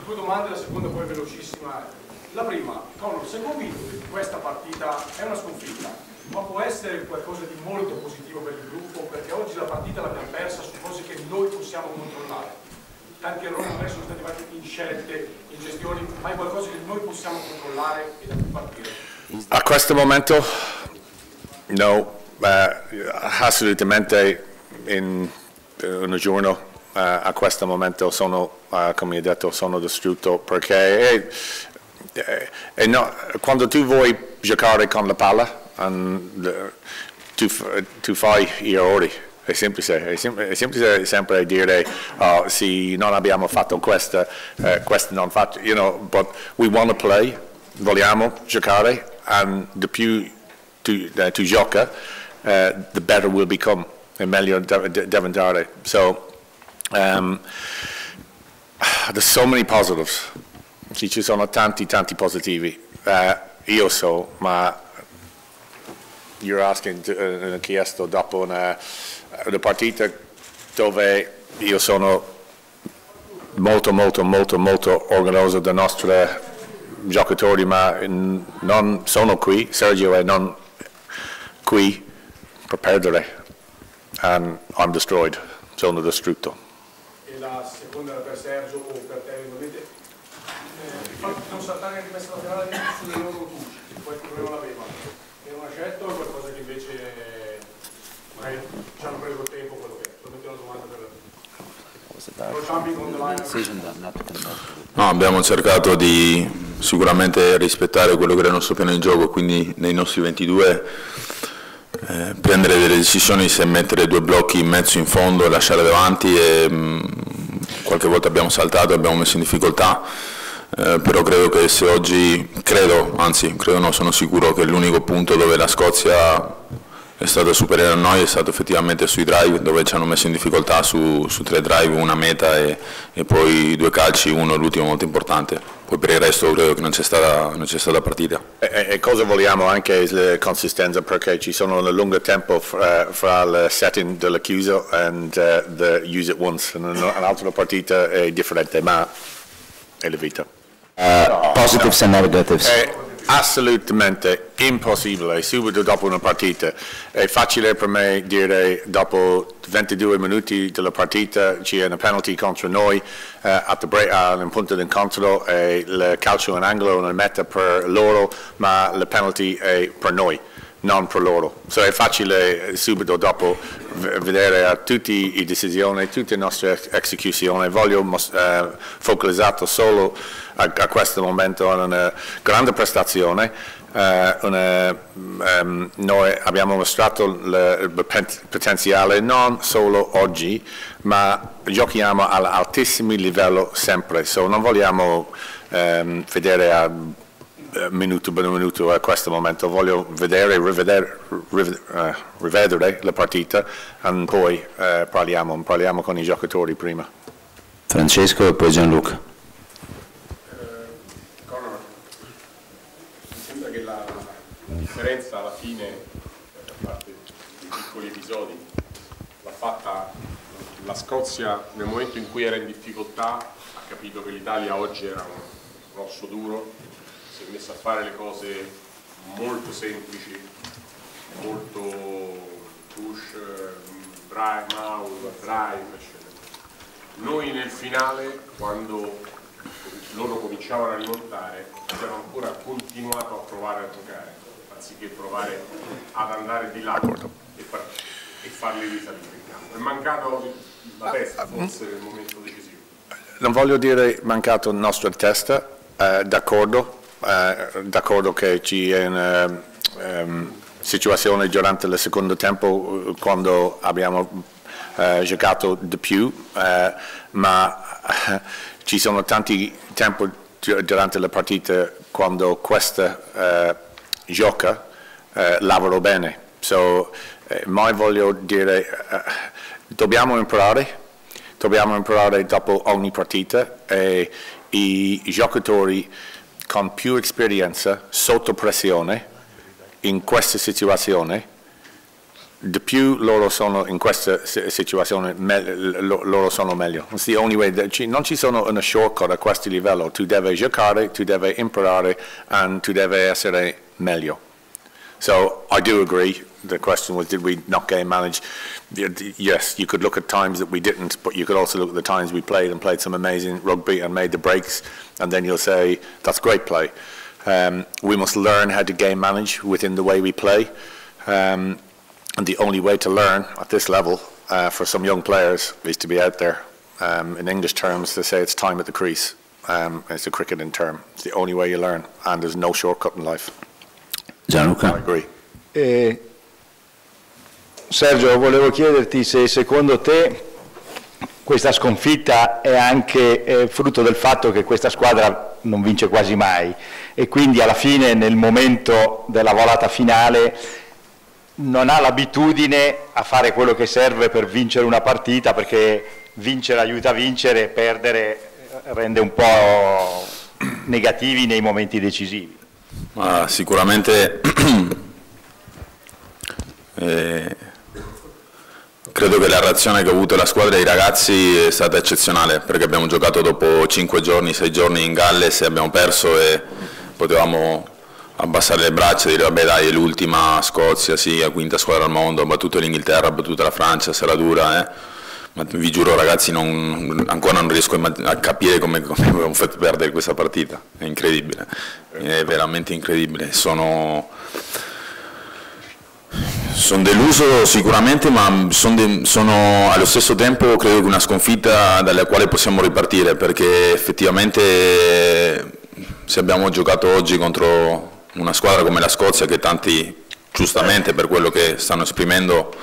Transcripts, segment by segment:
Due domande, la seconda poi velocissima. La prima, Conor, sei convinto che questa partita è una sconfitta, ma può essere qualcosa di molto positivo per il gruppo, perché oggi la partita l'abbiamo persa su cose che noi possiamo controllare. Tanti errori magari sono stati fatti in scelte, in gestioni, ma è qualcosa che noi possiamo controllare e da cui partire. A questo momento no, assolutamente in un giorno a questo momento sono, come hai detto, sono distrutto perché no, quando tu vuoi giocare con la palla tu fai gli errori. È semplice sempre dire sì, non abbiamo fatto questo non faccio, but we want to play, vogliamo giocare, and the più tu gioca, the better will become, e meglio diventare. So there's so many positives, ci sono tanti positivi, io so, ma you're asking, chiesto dopo una partita dove io sono molto orgoglioso dei nostri giocatori, ma non sono qui, Sergio è non qui per perdere, and I'm destroyed, sono distrutto. E la seconda per Sergio o per te eventualmente, non saltare in rimessa laterale sulle loro touche, che poi il problema l'avevano. Era una scelta o è qualcosa che invece magari ci hanno preso il tempo, quello che è? Solamente una domanda per no, abbiamo cercato di sicuramente rispettare quello che era il nostro piano di gioco, quindi nei nostri 22 prendere delle decisioni se mettere due blocchi in mezzo in fondo e lasciare davanti, e qualche volta abbiamo saltato, abbiamo messo in difficoltà. Però credo che se oggi, sono sicuro che l'unico punto dove la Scozia è stata superiore a noi è stato effettivamente sui drive, dove ci hanno messo in difficoltà su 3 drive, una meta e poi 2 calci, uno l'ultimo molto importante. Poi per il resto credo che non c'è stata partita. E cosa vogliamo anche è la consistenza, perché ci sono un lungo tempo fra il setting della chiusa e the use it once, un'altra partita è differente, ma è la vita. Positives and negatives. È assolutamente impossibile subito dopo una partita. È facile per me dire dopo 22 minuti della partita c'è una penalty contro noi, un punto d'incontro e il calcio in angolo, una meta per loro, ma la penalty è per noi, non per loro. So è facile subito dopo vedere a tutte le decisioni, tutte le nostre esecuzioni. Voglio focalizzato solo a questo momento in una grande prestazione. Noi abbiamo mostrato il potenziale non solo oggi, ma giochiamo all'altissimo livello sempre. So non vogliamo vedere a minuto per minuto a questo momento, voglio rivedere la partita e poi parliamo con i giocatori prima. Francesco e poi Gianluca. Conor, mi sembra che la differenza alla fine, a parte dei piccoli episodi, l'ha fatta la Scozia nel momento in cui era in difficoltà, ha capito che l'Italia oggi era un osso duro, si è messa a fare le cose molto semplici, molto push, drive, eccetera. Noi nel finale, quando loro cominciavano a rimontare, abbiamo ancora continuato a provare a giocare, anziché provare ad andare di là e farli risalire in campo. È mancato la testa forse nel momento decisivo. Non voglio dire mancato la nostra testa, d'accordo che c'è una situazione durante il secondo tempo quando abbiamo giocato di più, ma ci sono tanti tempi durante la partita quando questa gioca lavora bene. So, mai voglio dire dobbiamo imparare dopo ogni partita, e i giocatori con più esperienza sotto pressione in questa situazione di più loro sono in questa situazione, loro sono meglio. It's the only way. Non ci sono una shortcut a questo livello. Tu devi giocare, tu devi imparare, e tu devi essere meglio. So I do agree. The question was, did we not game manage? Yes, you could look at times that we didn't, but you could also look at the times we played and played some amazing rugby and made the breaks, and then you'll say, that's great play. We must learn how to game manage within the way we play. And the only way to learn at this level for some young players is to be out there. In English terms, they say it's time at the crease. It's a cricketing term. It's the only way you learn, and there's no shortcut in life. Gianluca? I agree. Sergio, volevo chiederti se secondo te questa sconfitta è anche frutto del fatto che questa squadra non vince quasi mai e quindi alla fine, nel momento della volata finale, non ha l'abitudine a fare quello che serve per vincere una partita, perché vincere aiuta a vincere, perdere rende un po' negativi nei momenti decisivi. Ma sicuramente credo che la reazione che ha avuto la squadra e i ragazzi è stata eccezionale, perché abbiamo giocato dopo 5 giorni, 6 giorni in Galles e abbiamo perso e potevamo abbassare le braccia e dire vabbè dai, è l'ultima, Scozia, sì, la quinta squadra al mondo, ha battuto l'Inghilterra, ha battuto la Francia, sarà dura, ma vi giuro ragazzi, ancora non riesco a capire come abbiamo fatto perdere questa partita, è incredibile, è veramente incredibile. Sono deluso sicuramente, ma sono allo stesso tempo credo che una sconfitta dalla quale possiamo ripartire, perché effettivamente se abbiamo giocato oggi contro una squadra come la Scozia, che tanti giustamente per quello che stanno esprimendo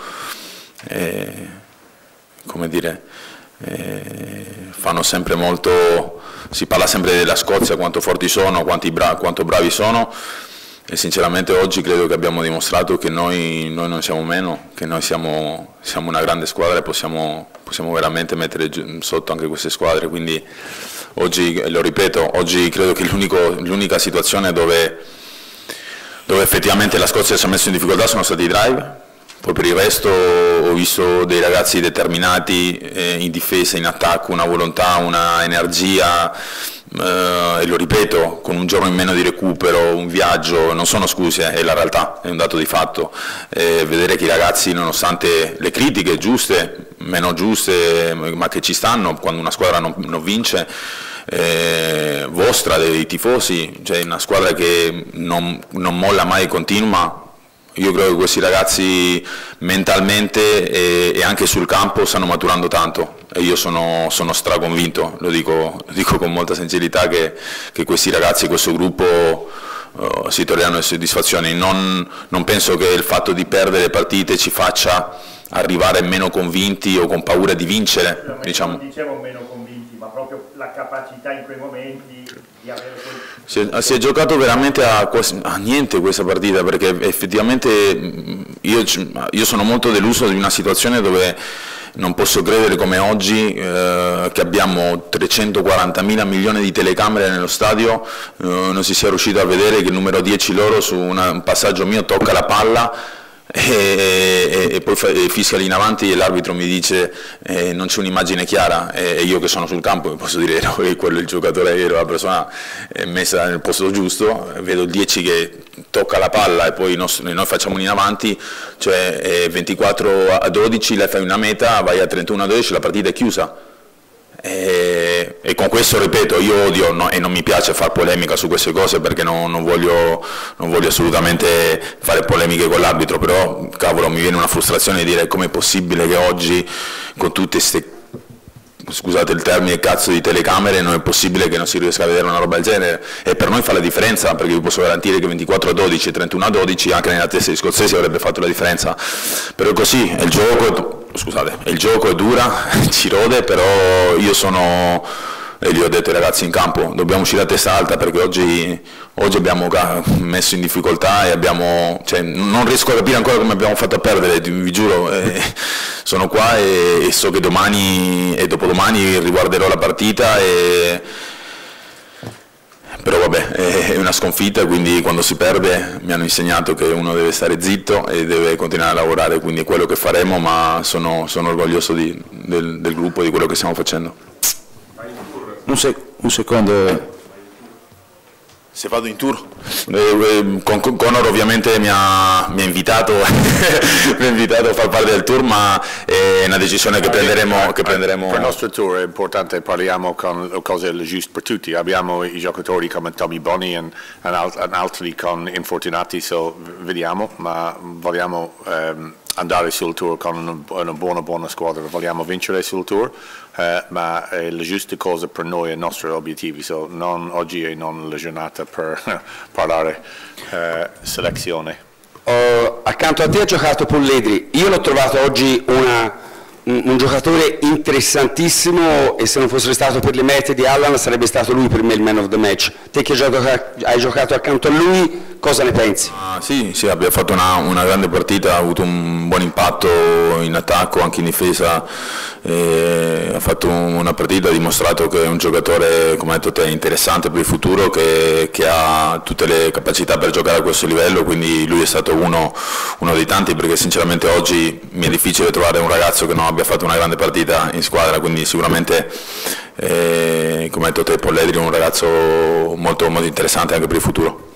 come dire, fanno sempre molto, si parla sempre della Scozia, quanto forti sono, quanto bravi sono, e sinceramente oggi credo che abbiamo dimostrato che noi non siamo meno, che noi siamo una grande squadra e possiamo veramente mettere sotto anche queste squadre. Quindi oggi, lo ripeto, oggi credo che l'unica situazione dove effettivamente la Scozia si è messa in difficoltà sono stati i drive. Poi per il resto ho visto dei ragazzi determinati in difesa, in attacco, una volontà, una energia, e lo ripeto, con un giorno in meno di recupero, un viaggio, non sono scuse, è la realtà, è un dato di fatto. Vedere che i ragazzi, nonostante le critiche giuste, meno giuste, ma che ci stanno, quando una squadra non vince, vostra, dei tifosi, cioè una squadra che non molla mai e continua. Io credo che questi ragazzi mentalmente e anche sul campo stanno maturando tanto e io sono straconvinto, lo dico con molta sincerità, che questi ragazzi, questo gruppo si toglieranno le soddisfazioni. Non penso che il fatto di perdere partite ci faccia arrivare meno convinti o con paura di vincere. Diciamo. Non dicevo meno convinti, ma proprio la capacità in quei momenti di avere si è giocato veramente a niente questa partita, perché effettivamente io sono molto deluso di una situazione dove non posso credere come oggi che abbiamo 340.000 milioni di telecamere nello stadio, non si sia riuscito a vedere che il numero 10 loro su un passaggio mio tocca la palla e poi fischia lì in avanti e l'arbitro mi dice non c'è un'immagine chiara, e io che sono sul campo posso dire no, che quello è il giocatore vero, la persona è messa nel posto giusto, vedo il 10 che tocca la palla e poi noi facciamo in avanti, cioè 24-12, lei fai una meta, vai a 31-12, la partita è chiusa. E con questo, ripeto, io odio e non mi piace fare polemica su queste cose, perché non voglio assolutamente fare polemiche con l'arbitro, però cavolo, mi viene una frustrazione di dire com'è possibile che oggi con tutte queste, scusate il termine, cazzo di telecamere, non è possibile che non si riesca a vedere una roba del genere, e per noi fa la differenza, perché vi posso garantire che 24-12 e 31-12 anche nella testa degli scozzesi avrebbe fatto la differenza. Però così è il gioco. Scusate, il gioco è dura, ci rode, però io sono, e gli ho detto ai ragazzi in campo, dobbiamo uscire a testa alta, perché oggi abbiamo messo in difficoltà e cioè, non riesco a capire ancora come abbiamo fatto a perdere, vi giuro, sono qua e so che domani e dopodomani riguarderò la partita però vabbè, è una sconfitta, quindi quando si perde mi hanno insegnato che uno deve stare zitto e deve continuare a lavorare, quindi è quello che faremo, ma sono orgoglioso del gruppo, di quello che stiamo facendo. Un secondo. Se vado in tour, Conor ovviamente mi ha invitato, mi ha invitato a far parte del tour, ma è una decisione che prenderemo. Per il nostro tour è importante, parliamo con le cose giuste per tutti. Abbiamo i giocatori come Tommy Bonney e altri con infortunati, vediamo, ma vogliamo andare sul tour con una buona squadra, vogliamo vincere sul tour, ma è la giusta cosa per noi e i nostri obiettivi, non oggi e non la giornata per parlare selezione. Accanto a te ha giocato Polledri, io l'ho trovato oggi un giocatore interessantissimo e se non fosse stato per le mete di Allan sarebbe stato lui per me il man of the match. Te che hai giocato accanto a lui, cosa ne pensi? Sì, abbiamo fatto una grande partita, ha avuto un buon impatto in attacco, anche in difesa, ha fatto una partita, ha dimostrato che è un giocatore, come hai detto te, interessante per il futuro, che ha tutte le capacità per giocare a questo livello, quindi lui è stato uno dei tanti, perché sinceramente oggi mi è difficile trovare un ragazzo che non abbia fatto una grande partita in squadra, quindi sicuramente come hai detto te, Polledri è un ragazzo molto interessante anche per il futuro.